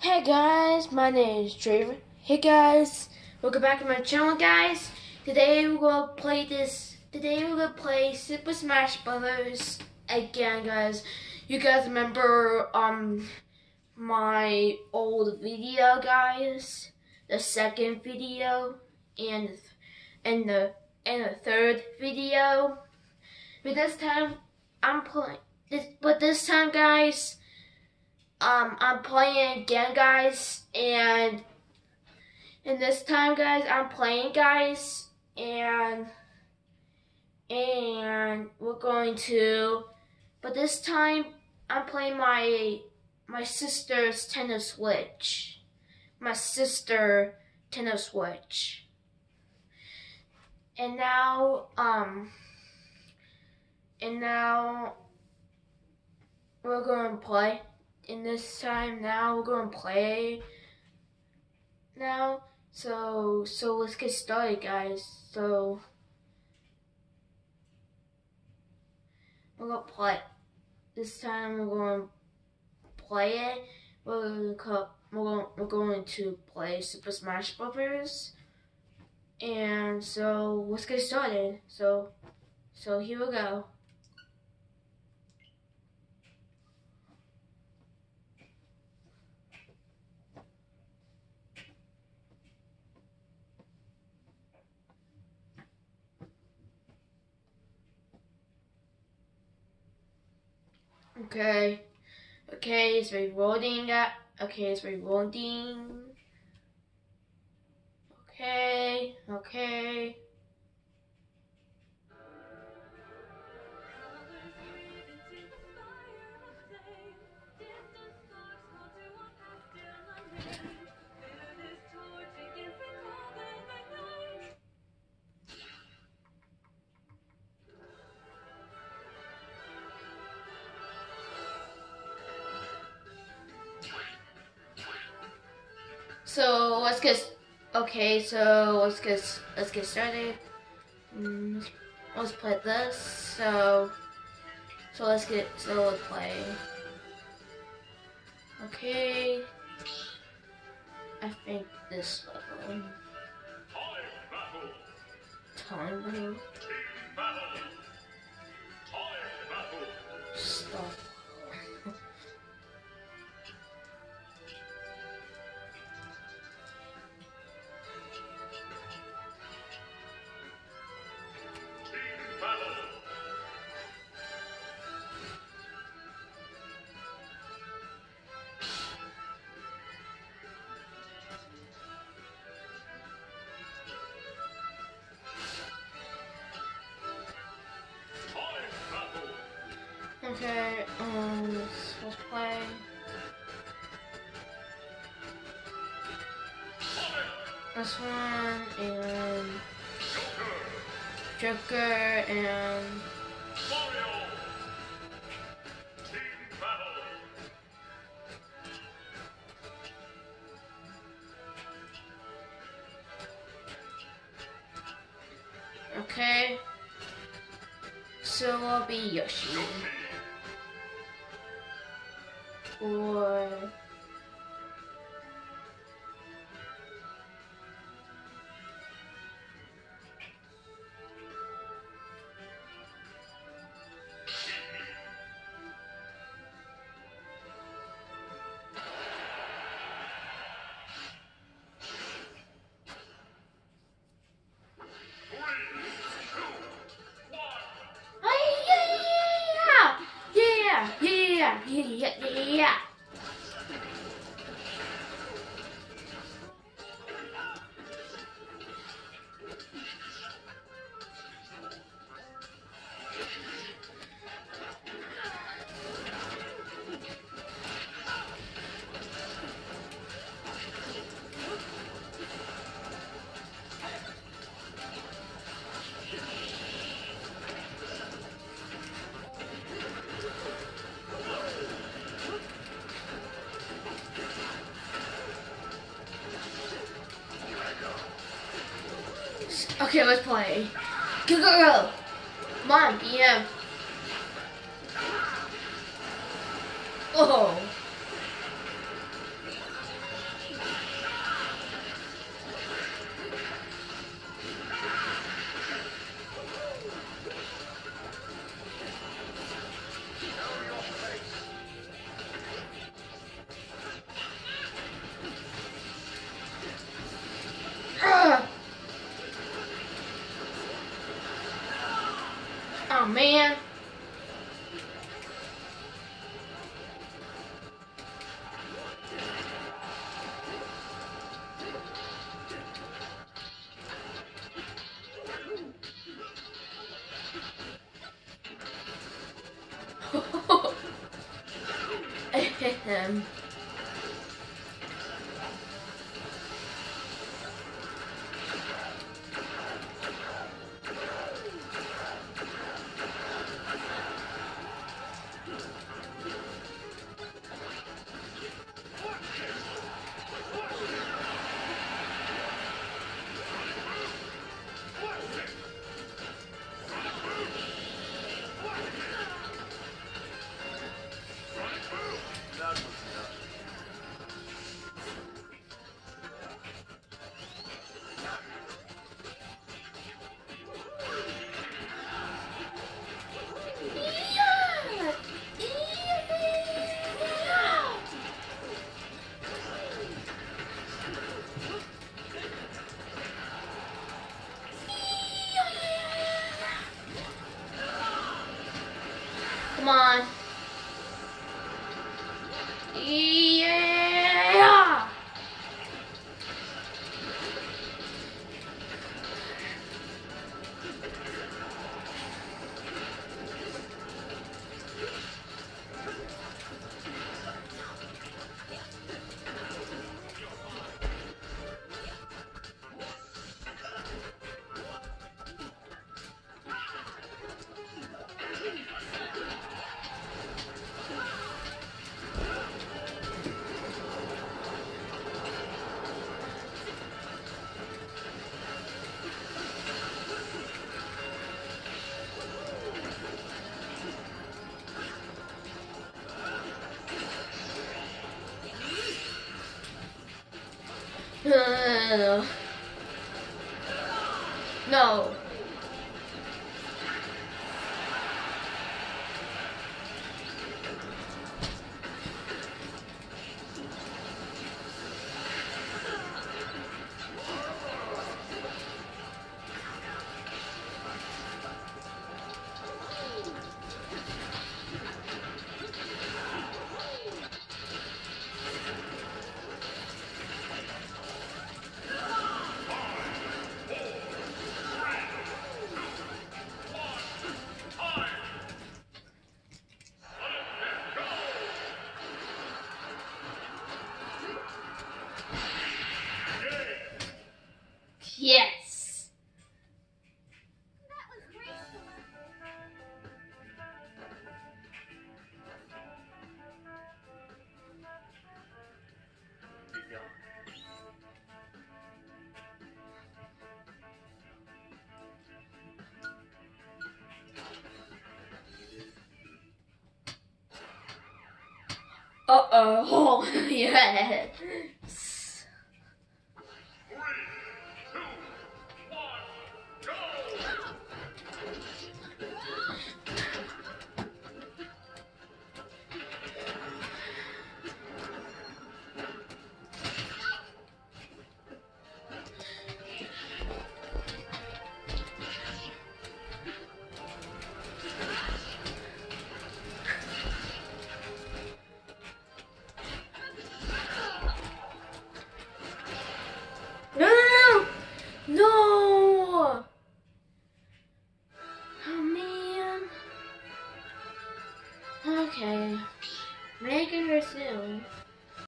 Hey guys, my name is Draven. Hey guys, welcome back to my channel, guys. Today we're gonna play Super Smash Brothers again, guys. You guys remember my old video, guys? The second video and the third video. But this time this time, guys. I'm playing again, guys, and this time, guys, I'm playing, guys, and we're going to, but this time I'm playing my sister's Nintendo Switch, and now we're going to play. And this time now we're gonna play now. So let's get started, guys. So we're gonna play. This time we're gonna play it. We're going to play Super Smash Brothers. And so let's get started. So here we go. Okay, it's reloading. It's reloading. Okay. So let's get started. Let's play this. So let's play. Okay. I think this level. Time battle. Stop. Okay, let's play. This one and Joker and okay. So I'll be Yoshi. Or yeah. Okay, let's play. Go. Come on, BM. Oh. him. Come on. Yeah! No. Yes. Uh-oh. Yes. No, no, no, no! Oh man. Okay. Making her soon.